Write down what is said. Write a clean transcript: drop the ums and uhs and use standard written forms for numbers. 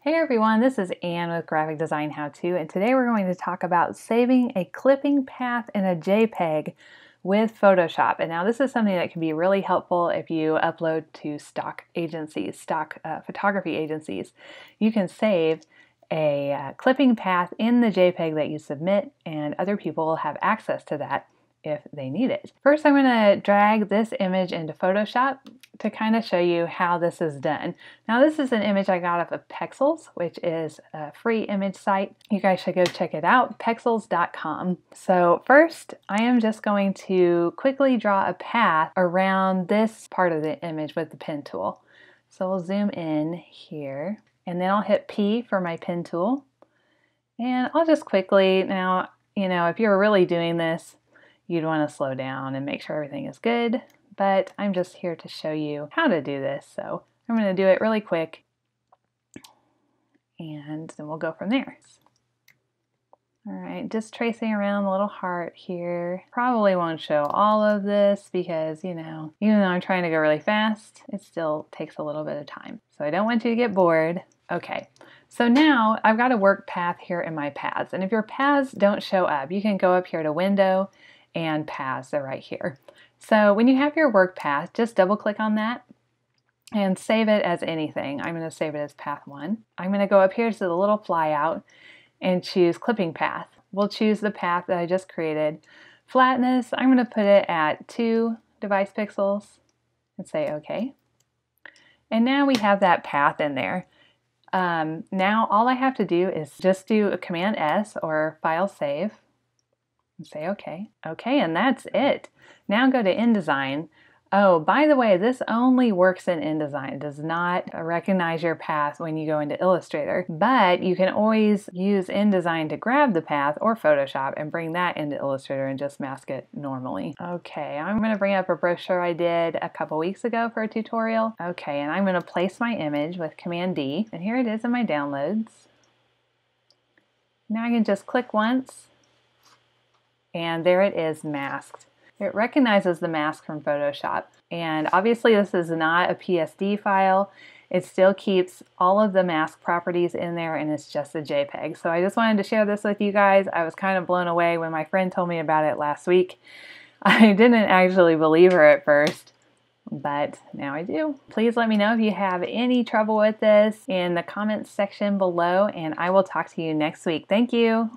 Hey everyone, this is Anne with Graphic Design How To, and today we're going to talk about saving a clipping path in a JPEG with Photoshop. And now this is something that can be really helpful if you upload to stock agencies, photography agencies. You can save a clipping path in the JPEG that you submit, and other people will have access to that if they need it. First, I'm going to drag this image into Photoshop to kind of show you how this is done. Now, this is an image I got off of Pexels, which is a free image site. You guys should go check it out, pexels.com. So first, I am just going to quickly draw a path around this part of the image with the pen tool. So we'll zoom in here, and then I'll hit P for my pen tool. And I'll just quickly, now, if you're really doing this, you'd want to slow down and make sure everything is good, but I'm just here to show you how to do this. So I'm going to do it really quick, and then we'll go from there. All right, just tracing around the little heart here. Probably won't show all of this because, even though I'm trying to go really fast, it still takes a little bit of time. So I don't want you to get bored. Okay, so now I've got a work path here in my paths, and if your paths don't show up, you can go up here to Window and paths, they're right here. So when you have your work path, just double click on that and save it as anything. I'm going to save it as path 1. I'm going to go up here to the little flyout and choose clipping path. We'll choose the path that I just created. Flatness, I'm going to put it at 2 device pixels and say OK. And now we have that path in there. Now all I have to do is just do a Command S or File Save. And say OK. OK, and that's it. Now go to InDesign. Oh, by the way, this only works in InDesign. It does not recognize your path when you go into Illustrator, but you can always use InDesign to grab the path or Photoshop and bring that into Illustrator and just mask it normally. Okay, I'm going to bring up a brochure I did a couple weeks ago for a tutorial. Okay, and I'm going to place my image with Command D, and here it is in my downloads. Now I can just click once, and there it is masked. It recognizes the mask from Photoshop, and obviously this is not a PSD file. It still keeps all of the mask properties in there, and it's just a JPEG. So I just wanted to share this with you guys. I was kind of blown away when my friend told me about it last week. I didn't actually believe her at first, but now I do. Please let me know if you have any trouble with this in the comments section below, and I will talk to you next week. Thank you.